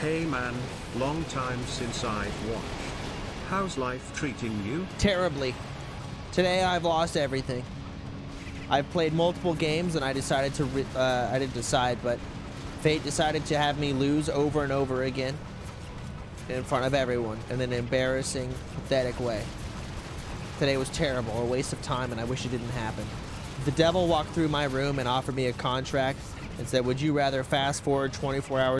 Hey man, long time since I've watched. How's life treating you? Terribly. Today I've lost everything. I've played multiple games and I decided to, I didn't decide, but fate decided to have me lose over and over again in front of everyone in an embarrassing, pathetic way. Today was terrible, a waste of time, and I wish it didn't happen. The devil walked through my room and offered me a contract and said, would you rather fast forward 24 hours